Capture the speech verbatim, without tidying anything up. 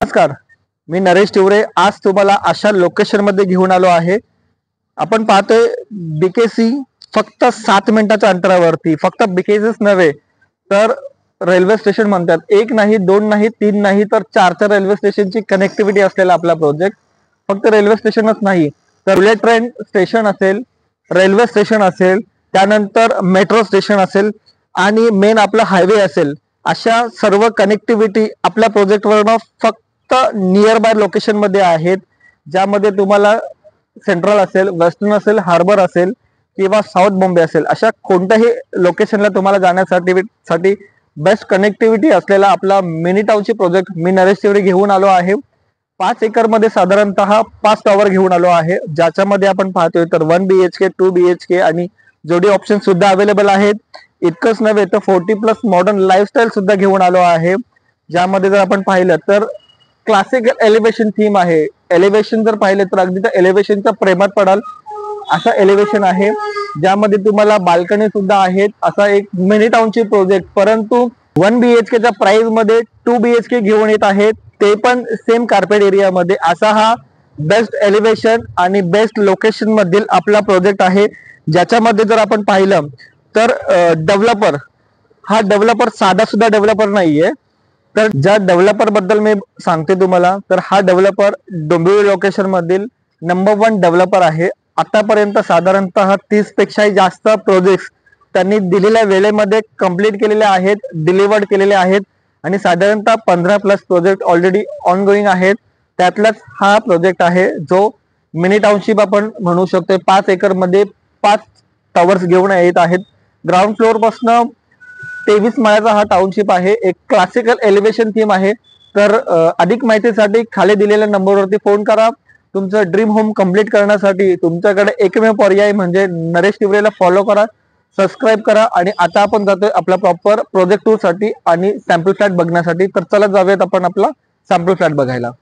नमस्कार, मी नरेश तिवरे. आज तुम्हाला अशा लोकेशन मध्ये घेऊन आलो आहे. आपण पाहतोय बीकेसी फक्त सात मिनिटाच्या अंतरावरती. फक्त बीकेसीच नव्हे तर रेल्वे स्टेशन म्हणतात, एक नाही, दोन नाही, तीन नाही, तर चार चार रेल्वे स्टेशनची कनेक्टिव्हिटी असलेला आपला प्रोजेक्ट. फक्त रेल्वे स्टेशनच नाही तर बुलेट ट्रेन स्टेशन असेल, रेल्वे स्टेशन असेल, त्यानंतर मेट्रो स्टेशन असेल आणि मेन आपला हायवे असेल, अशा सर्व कनेक्टिव्हिटी आपल्या प्रोजेक्टवरून फक्त नियर बाय लोकेशन मध्ये आहेत. ज्यामध्ये तुम्हाला सेंट्रल असेल, वेस्टर्न असेल, हार्बर असेल किंवा साऊथ बॉम्बे असेल, अशा कोणत्याही लोकेशनला तुम्हाला जाण्यासाठी साठी बेस्ट कनेक्टिव्हिटी असलेला आपला मिनी टाऊनशिप प्रोजेक्ट मी नरेश तिवरे घेऊन आलो आहे. पाच एकर मध्ये साधारणतः पाच टॉवर घेऊन आलो आहे, ज्याच्यामध्ये आपण पाहतोय तर one B H K, two B H K आणि जोडी ऑप्शन सुद्धा अवेलेबल आहेत. इतकंच नव्हे तर फोर्टी प्लस मॉडर्न लाईफस्टाईल सुद्धा घेऊन आलो आहे, ज्यामध्ये जर आपण पाहिलं तर क्लासिकल एलिव्हेशन थीम आहे. एलिव्हेशन जर पाहिलं तर अगदी त्या एलिव्हेशनच्या प्रेमात पडाल असा एलिव्हेशन आहे, ज्यामध्ये तुम्हाला बाल्कनी सुद्धा आहेत. असा एक मिनी टाऊनशिप प्रोजेक्ट, परंतु वन बी एच केच्या प्राइस मध्ये टू बी एच के घेऊन येत आहेत, ते पण सेम कार्पेट एरियामध्ये. असा हा बेस्ट एलिव्हेशन आणि बेस्ट लोकेशन मधील आपला प्रोजेक्ट आहे, ज्याच्यामध्ये जर आपण पाहिलं तर डेव्हलपर हा डेव्हलपर साधा सुद्धा डेव्हलपर नाहीये. तर ज्या डेव्हलपर बद्दल मी सांगते तुम्हाला, तर हा डेव्हलपर डोंबिवली लोकेशन मधील नंबर वन डेव्हलपर आहे. आतापर्यंत साधारणतः तीस पेक्षाही जास्त प्रोजेक्ट त्यांनी दिलेल्या वेळेमध्ये कंप्लीट केलेले आहेत, डिलिव्हर्ड केलेले आहेत आणि साधारणतः पंधरा plus project already ongoing आहेत. त्यातलाच हा प्रोजेक्ट आहे जो मिनी टाऊनशिप आपण म्हणू शकतो. पाच एकर मध्ये पाच टॉवर्स घेऊन येत आहेत. ग्राउंड फ्लोअर पासून तेवीस माळ्याचा हा टाउनशिप आहे. एक क्लासिकल एलिव्हेशन थीम आहे. तर अधिक माहितीसाठी खाली दिलेल्या नंबरवरती फोन करा. तुमचं ड्रीम होम कंप्लीट करण्यासाठी तुमच्याकडे एकमेव पर्याय म्हणजे नरेश तिवरेला फॉलो करा, सबस्क्राईब करा. आणि आता आपण जातोय आपला प्रॉपर प्रोजेक्ट टूर साठी आणि सॅम्पल फ्लॅट बघण्यासाठी. तर चला जाऊयात आपण आपला सॅम्पल फ्लॅट बघायला.